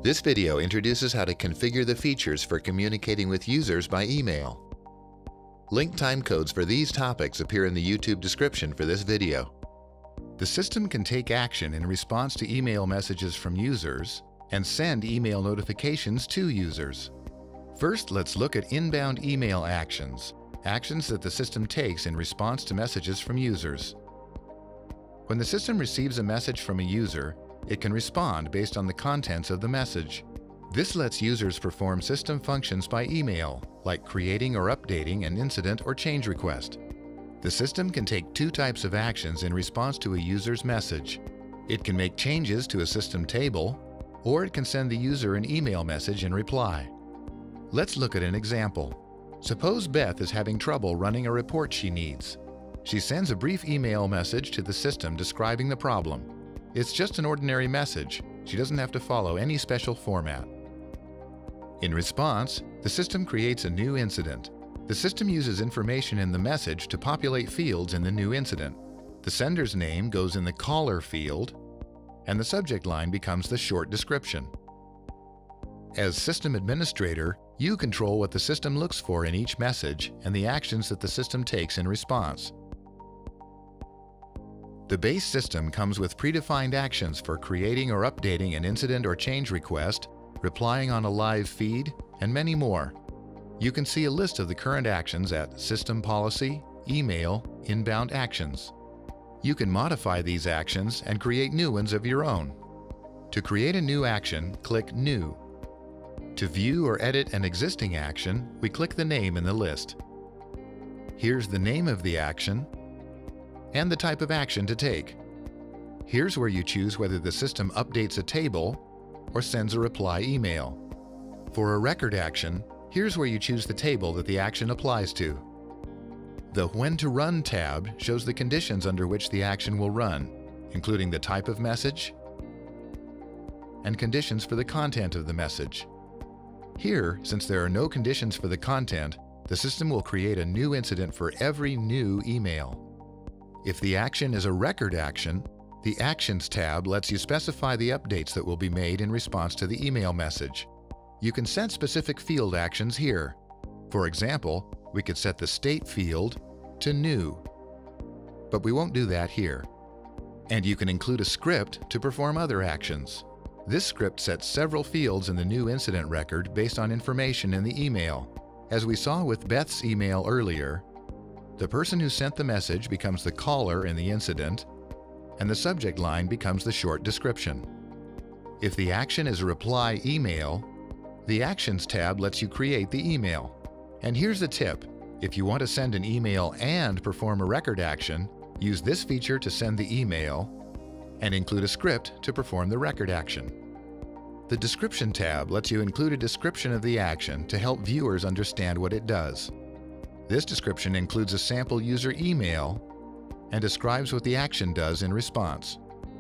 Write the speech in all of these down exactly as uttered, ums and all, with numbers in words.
This video introduces how to configure the features for communicating with users by email. Link timecodes for these topics appear in the YouTube description for this video. The system can take action in response to email messages from users and send email notifications to users. First, let's look at inbound email actions, actions that the system takes in response to messages from users. When the system receives a message from a user, it can respond based on the contents of the message. This lets users perform system functions by email, like creating or updating an incident or change request. The system can take two types of actions in response to a user's message. It can make changes to a system table, or it can send the user an email message in reply. Let's look at an example. Suppose Beth is having trouble running a report she needs. She sends a brief email message to the system describing the problem. It's just an ordinary message. She doesn't have to follow any special format. In response, the system creates a new incident. The system uses information in the message to populate fields in the new incident. The sender's name goes in the caller field, and the subject line becomes the short description. As system administrator, you control what the system looks for in each message and the actions that the system takes in response. The base system comes with predefined actions for creating or updating an incident or change request, replying on a live feed, and many more. You can see a list of the current actions at System Policy, Email, Inbound Actions. You can modify these actions and create new ones of your own. To create a new action, click New. To view or edit an existing action, we click the name in the list. Here's the name of the action and the type of action to take. Here's where you choose whether the system updates a table or sends a reply email. For a record action, here's where you choose the table that the action applies to. The When to Run tab shows the conditions under which the action will run, including the type of message and conditions for the content of the message. Here, since there are no conditions for the content, the system will create a new incident for every new email. If the action is a record action, the Actions tab lets you specify the updates that will be made in response to the email message. You can set specific field actions here. For example, we could set the state field to New, but we won't do that here. And you can include a script to perform other actions. This script sets several fields in the new incident record based on information in the email. As we saw with Beth's email earlier, the person who sent the message becomes the caller in the incident, and the subject line becomes the short description. If the action is a reply email, the Actions tab lets you create the email. And here's a tip. If you want to send an email and perform a record action, use this feature to send the email and include a script to perform the record action. The Description tab lets you include a description of the action to help viewers understand what it does. This description includes a sample user email and describes what the action does in response.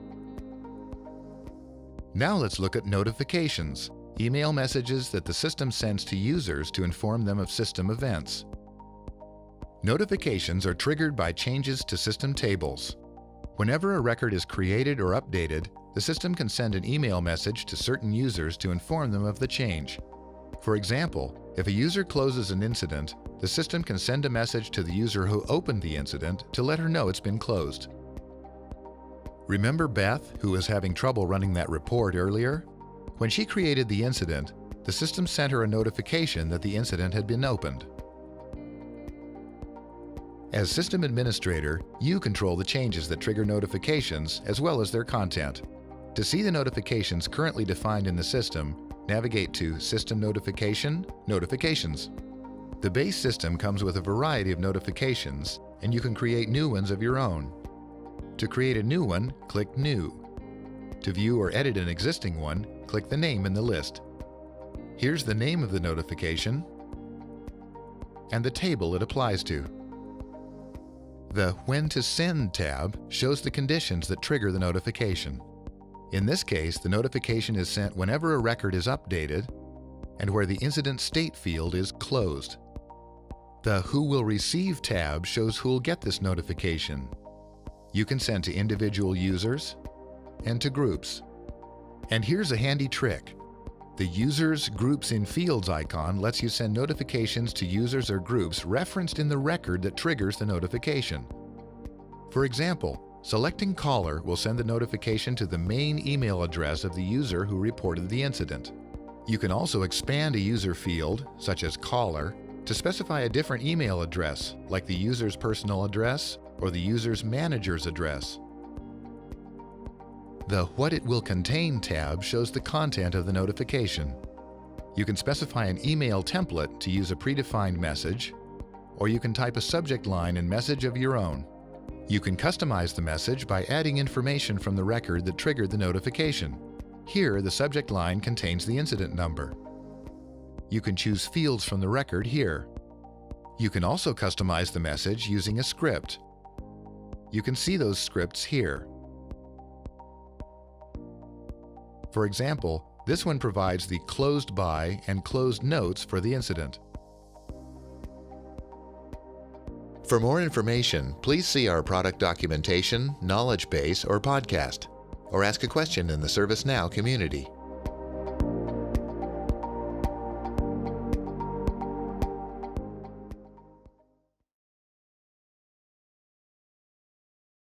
Now let's look at notifications, email messages that the system sends to users to inform them of system events. Notifications are triggered by changes to system tables. Whenever a record is created or updated, the system can send an email message to certain users to inform them of the change. For example, if a user closes an incident, the system can send a message to the user who opened the incident to let her know it's been closed. Remember Beth, who was having trouble running that report earlier? When she created the incident, the system sent her a notification that the incident had been opened. As system administrator, you control the changes that trigger notifications as well as their content. To see the notifications currently defined in the system, navigate to System Notification, Notifications. The base system comes with a variety of notifications, and you can create new ones of your own. To create a new one, click New. To view or edit an existing one, click the name in the list. Here's the name of the notification and the table it applies to. The When to Send tab shows the conditions that trigger the notification. In this case, the notification is sent whenever a record is updated and where the incident state field is closed. The Who Will Receive tab shows who will get this notification. You can send to individual users and to groups. And here's a handy trick. The Users, Groups, and Fields icon lets you send notifications to users or groups referenced in the record that triggers the notification. For example, selecting Caller will send the notification to the main email address of the user who reported the incident. You can also expand a user field, such as Caller, to specify a different email address, like the user's personal address or the user's manager's address. The What It Will Contain tab shows the content of the notification. You can specify an email template to use a predefined message, or you can type a subject line and message of your own. You can customize the message by adding information from the record that triggered the notification. Here, the subject line contains the incident number. You can choose fields from the record here. You can also customize the message using a script. You can see those scripts here. For example, this one provides the closed by and closed notes for the incident. For more information, please see our product documentation, knowledge base, or podcast, or ask a question in the ServiceNow community.